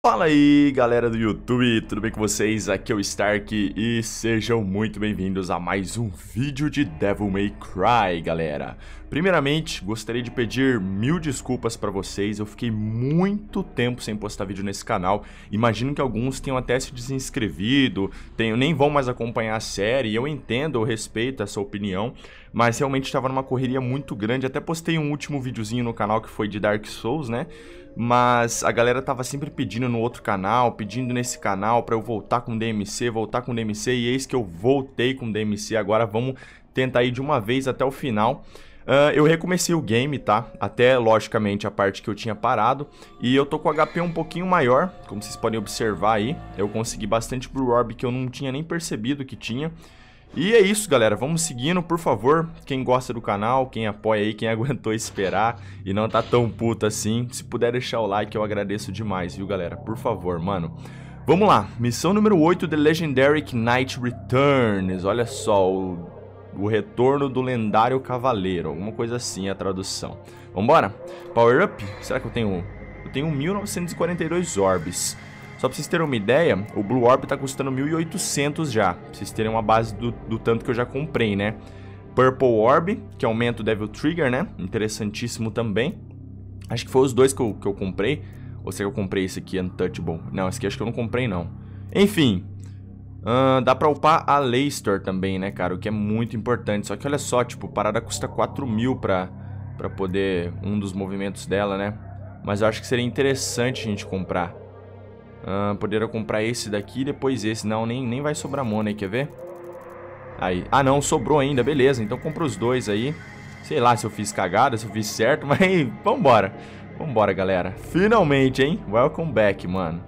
Fala aí, galera do YouTube, tudo bem com vocês? Aqui é o Stark e sejam muito bem-vindos a mais um vídeo de Devil May Cry, galera. Primeiramente, gostaria de pedir 1000 desculpas pra vocês, eu fiquei muito tempo sem postar vídeo nesse canal. Imagino que alguns tenham até se desinscrevido, nem vão mais acompanhar a série, e eu entendo, eu respeito essa opinião, mas realmente estava numa correria muito grande. Até postei um último videozinho no canal que foi de Dark Souls, né? Mas a galera tava sempre pedindo no outro canal, pedindo nesse canal pra eu voltar com DMC, e eis que eu voltei com DMC. Agora vamos tentar ir de uma vez até o final. Eu recomecei o game, tá? Até, logicamente, a parte que eu tinha parado. E eu tô com o HP um pouquinho maior, como vocês podem observar aí. Eu consegui bastante Blue Orb que eu não tinha nem percebido que tinha. E é isso, galera, vamos seguindo, por favor. Quem gosta do canal, quem apoia aí, quem aguentou esperar e não tá tão puto assim, se puder deixar o like eu agradeço demais, viu, galera? Por favor, mano. Vamos lá, missão número 8, The Legendary Knight Returns. Olha só, o retorno do lendário cavaleiro, alguma coisa assim a tradução. Vambora? Power Up? Será que eu tenho... Eu tenho 1942 orbes. Só pra vocês terem uma ideia, o Blue Orb tá custando 1800 já. Pra vocês terem uma base do tanto que eu já comprei, né? Purple Orb, que aumenta o Devil Trigger, né? Interessantíssimo também. Acho que foi os dois que eu comprei. Ou será que eu comprei esse aqui, Untouchable? Não, esse aqui acho que eu não comprei, não. Enfim. Dá pra upar a Leicester também, né, cara? O que é muito importante. Só que olha só, tipo, a parada custa 4.000 pra poder um dos movimentos dela, né? Mas eu acho que seria interessante a gente comprar. Poderia comprar esse daqui e depois esse. Não, nem vai sobrar money, quer ver? Aí. Ah, não, sobrou ainda, beleza. Então compra os dois aí. Sei lá se eu fiz cagada, se eu fiz certo, mas vambora. Vambora, galera. Finalmente, hein? Welcome back, mano.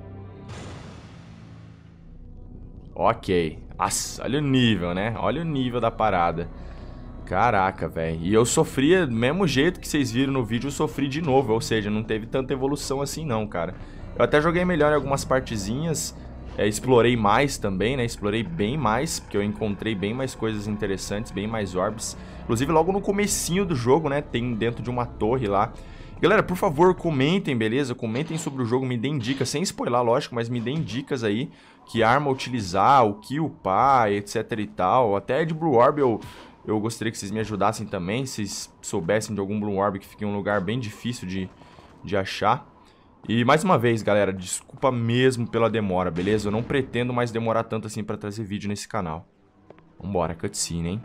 Ok. Nossa, olha o nível, né? Olha o nível da parada. Caraca, velho. E eu sofria do mesmo jeito que vocês viram no vídeo, eu sofri de novo. Ou seja, não teve tanta evolução assim não, cara. Eu até joguei melhor em algumas partezinhas, explorei mais também, né, explorei bem mais, porque eu encontrei bem mais coisas interessantes, bem mais orbs. Inclusive logo no comecinho do jogo, né, tem dentro de uma torre lá. Galera, por favor, comentem, beleza? Comentem sobre o jogo, me deem dicas, sem spoiler, lógico, mas me deem dicas aí, que arma utilizar, o que upar, etc e tal. Até de Blue Orb eu gostaria que vocês me ajudassem também, se vocês soubessem de algum Blue Orb que fique em um lugar bem difícil de achar. E mais uma vez, galera, desculpa mesmo pela demora, beleza? Eu não pretendo mais demorar tanto assim pra trazer vídeo nesse canal. Vambora, cutscene, hein?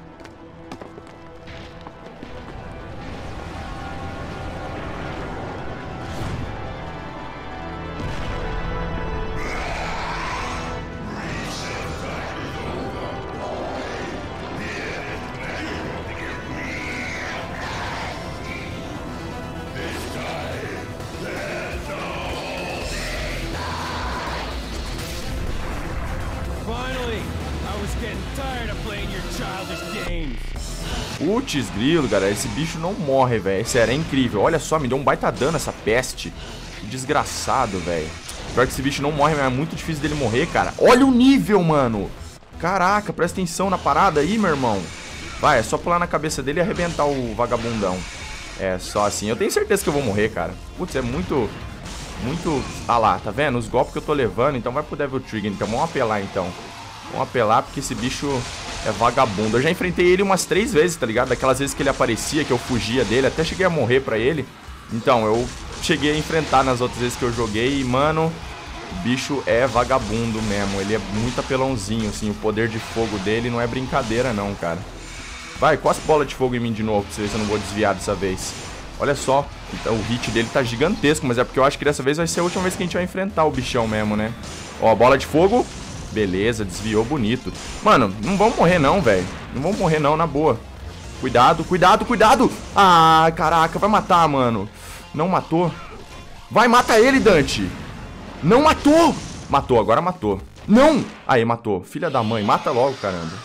Putz, grilo, galera, esse bicho não morre, velho. Sério, é incrível. Olha só, me deu um baita dano essa peste. Que desgraçado, velho. Pior que esse bicho não morre, mas é muito difícil dele morrer, cara. Olha o nível, mano. Caraca, presta atenção na parada aí, meu irmão. Vai, é só pular na cabeça dele e arrebentar o vagabundão. É, só assim. Eu tenho certeza que eu vou morrer, cara. Putz, é muito... Ah lá, tá vendo? Os golpes que eu tô levando, então vai pro Devil Trigger. Então vamos apelar, então. Vamos apelar porque esse bicho é vagabundo. Eu já enfrentei ele umas 3 vezes, tá ligado? Daquelas vezes que ele aparecia, que eu fugia dele. Até cheguei a morrer pra ele. Então, eu cheguei a enfrentar nas outras vezes que eu joguei. E, mano, o bicho é vagabundo mesmo. Ele é muito apelãozinho, assim. O poder de fogo dele não é brincadeira, não, cara. Vai, cospe bola de fogo em mim de novo, pra você ver se eu não vou desviar dessa vez. Olha só, o hit dele tá gigantesco. Mas é porque eu acho que dessa vez vai ser a última vez que a gente vai enfrentar o bichão mesmo, né? Ó, bola de fogo. Beleza, desviou bonito. Mano, não vamos morrer não, velho. Não vamos morrer não, na boa. Cuidado, cuidado, cuidado. Ah, caraca, vai matar, mano. Não matou. Vai, mata ele, Dante. Não matou. Matou, agora matou. Não. Aí, matou. Filha da mãe, mata logo, caramba.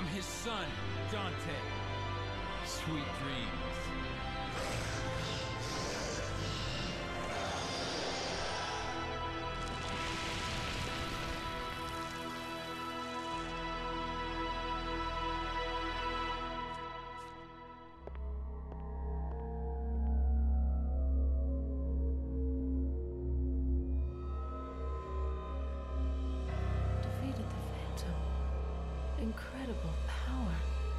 I'm his son, Dante. Sweet dreams. Defeated the Phantom. Incredible power.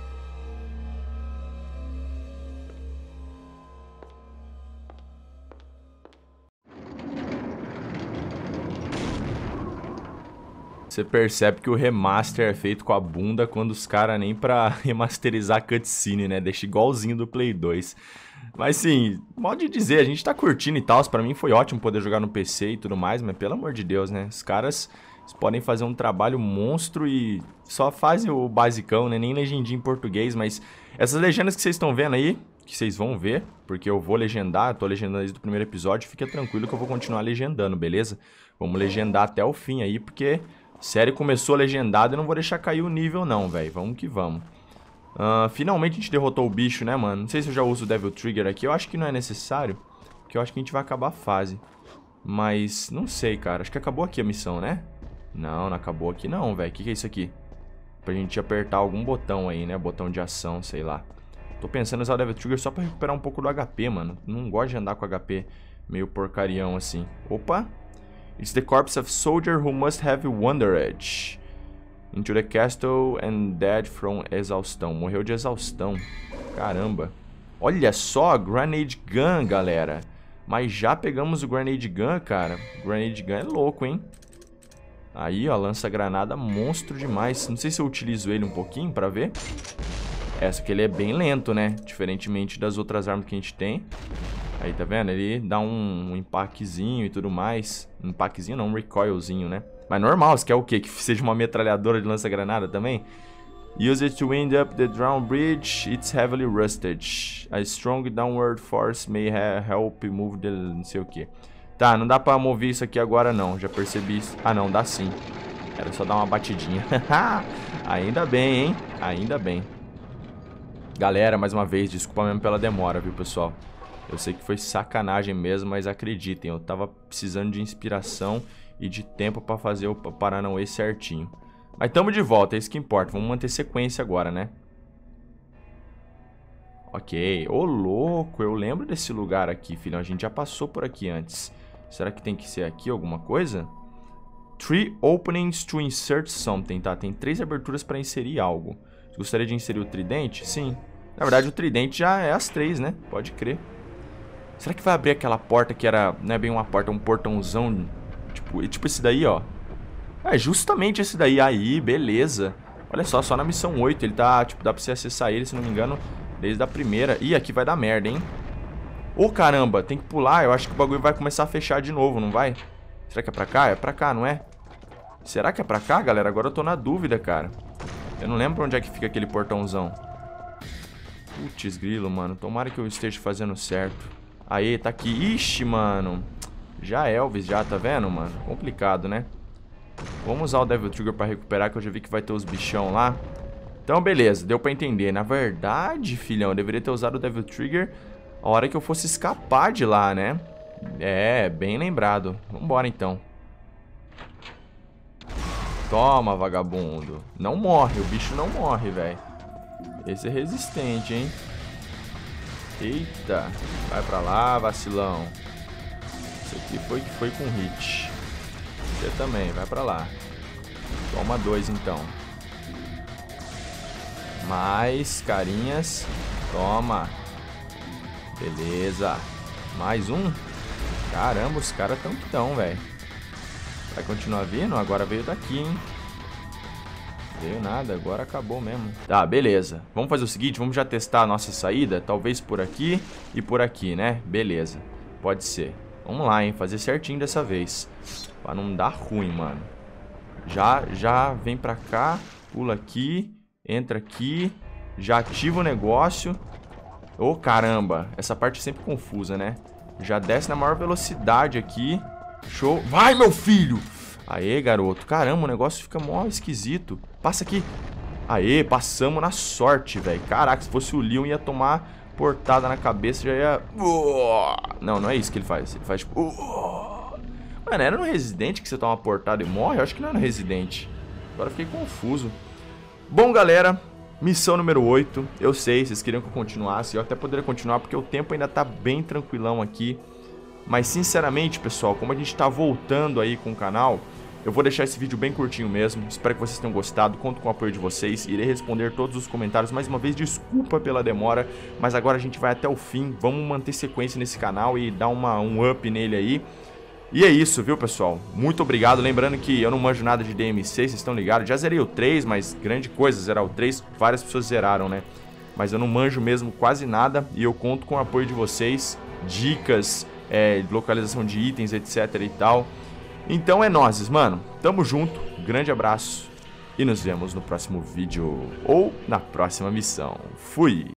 Você percebe que o remaster é feito com a bunda quando os caras nem pra remasterizar a cutscene, né? Deixa igualzinho do Play 2. Mas sim, modo de dizer, a gente tá curtindo e tal. Pra mim foi ótimo poder jogar no PC e tudo mais, mas pelo amor de Deus, né? Os caras podem fazer um trabalho monstro e só fazem o basicão, né? Nem legendinha em português, mas essas legendas que vocês estão vendo aí, que vocês vão ver, porque eu vou legendar, eu tô legendando desde o primeiro episódio, fica tranquilo que eu vou continuar legendando, beleza? Vamos legendar até o fim aí, porque a série começou legendada e não vou deixar cair o nível não, velho. Vamos que vamos. Finalmente a gente derrotou o bicho, né, mano? Não sei se eu já uso o Devil Trigger aqui, eu acho que não é necessário, porque eu acho que a gente vai acabar a fase. Mas, não sei, cara, acho que acabou aqui a missão, né? Não, não acabou aqui não, velho. O que é isso aqui? Pra gente apertar algum botão aí, né? Botão de ação, sei lá. Tô pensando em usar o Devil Trigger só pra recuperar um pouco do HP, mano. Não gosto de andar com HP meio porcarião assim. Opa! It's the corpse of soldier who must have wandered into the castle and dead from exaustão. Morreu de exaustão. Caramba. Olha só, Grenade Gun, galera. Mas já pegamos o Grenade Gun, cara. Grenade Gun é louco, hein? Aí, ó, lança-granada monstro demais. Não sei se eu utilizo ele um pouquinho pra ver. Essa que ele é bem lento, né? Diferentemente das outras armas que a gente tem. Aí, tá vendo? Ele dá um impactzinho e tudo mais. Impactzinho não, um recoilzinho, né? Mas normal, você quer o quê? Que seja uma metralhadora de lança-granada também? Use it to wind up the drown bridge. It's heavily rusted. A strong downward force may help move the... não sei o que. Tá, não dá pra mover isso aqui agora não. Já percebi isso. Ah, não, dá sim. Era só dar uma batidinha. Ainda bem, hein? Ainda bem. Galera, mais uma vez, desculpa mesmo pela demora, viu, pessoal? Eu sei que foi sacanagem mesmo, mas acreditem, eu tava precisando de inspiração e de tempo pra fazer o Paranauê certinho. Mas tamo de volta, é isso que importa. Vamos manter sequência agora, né? Ok. Ô, louco, eu lembro desse lugar aqui, filhão. A gente já passou por aqui antes. Será que tem que ser aqui alguma coisa? 3 openings to insert something, tá? Tem 3 aberturas pra inserir algo. Você gostaria de inserir o tridente? Sim. Na verdade, o tridente já é as 3, né? Pode crer. Será que vai abrir aquela porta que era... não é bem uma porta, é um portãozão. Tipo esse daí, ó. É justamente esse daí. Aí, beleza. Olha só na missão 8. Ele tá, tipo, dá pra você acessar ele, se não me engano, desde a primeira. Ih, aqui vai dar merda, hein? Ô, caramba, tem que pular. Eu acho que o bagulho vai começar a fechar de novo, não vai? Será que é pra cá? É pra cá, não é? Será que é pra cá, galera? Agora eu tô na dúvida, cara. Eu não lembro onde é que fica aquele portãozão. Putz, grilo, mano. Tomara que eu esteja fazendo certo. Aí, tá aqui. Ixi, mano. Já Elvis, já, tá vendo, mano? Complicado, né? Vamos usar o Devil Trigger pra recuperar, que eu já vi que vai ter os bichão lá. Então, beleza. Deu pra entender. Na verdade, filhão, eu deveria ter usado o Devil Trigger a hora que eu fosse escapar de lá, né? É, bem lembrado. Vambora, então. Toma, vagabundo. Não morre, o bicho não morre, velho. Esse é resistente, hein? Eita. Vai pra lá, vacilão. Esse aqui foi com hit. Você também, vai pra lá. Toma 2, então. Mais carinhas. Toma. Beleza. Mais um. Caramba, os caras tão, velho. Vai continuar vindo? Agora veio daqui, hein? Veio nada, agora acabou mesmo. Tá, beleza. Vamos fazer o seguinte, vamos já testar a nossa saída. Talvez por aqui e por aqui, né? Beleza, pode ser. Vamos lá, hein? Fazer certinho dessa vez. Pra não dar ruim, mano. Já vem pra cá. Pula aqui. Entra aqui. Já ativa o negócio. Ô, caramba. Essa parte é sempre confusa, né? Já desce na maior velocidade aqui. Show. Vai, meu filho! Aê, garoto. Caramba, o negócio fica mó esquisito. Passa aqui. Aê, passamos na sorte, velho. Caraca, se fosse o Leon ia tomar portada na cabeça, já ia... Não, não é isso que ele faz. Ele faz tipo... Mano, era no Resident que você toma uma portada e morre? Eu acho que não é no Resident. Agora fiquei confuso. Bom, galera, missão número 8. Eu sei, vocês queriam que eu continuasse. Eu até poderia continuar porque o tempo ainda tá bem tranquilão aqui. Mas, sinceramente, pessoal, como a gente tá voltando aí com o canal... Eu vou deixar esse vídeo bem curtinho mesmo, espero que vocês tenham gostado, conto com o apoio de vocês, irei responder todos os comentários, mais uma vez desculpa pela demora, mas agora a gente vai até o fim, vamos manter sequência nesse canal e dar um up nele aí. E é isso, viu, pessoal? Muito obrigado, lembrando que eu não manjo nada de DMC, vocês estão ligados, já zerei o 3, mas grande coisa zerar o 3, várias pessoas zeraram, né? Mas eu não manjo mesmo quase nada e eu conto com o apoio de vocês, dicas, localização de itens, etc e tal. Então é nóis, mano. Tamo junto, grande abraço e nos vemos no próximo vídeo ou na próxima missão. Fui!